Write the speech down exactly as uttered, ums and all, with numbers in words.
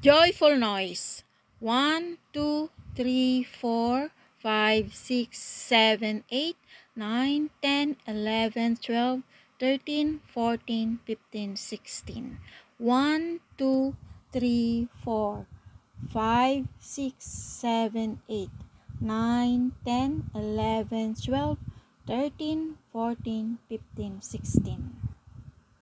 Joyful noise. one, two, three, four, five, six, seven, eight, nine, ten, eleven, twelve, thirteen, fourteen, fifteen, sixteen. one, two, three, four, five, six, seven, eight, nine, ten, eleven, twelve, thirteen, fourteen, fifteen, sixteen.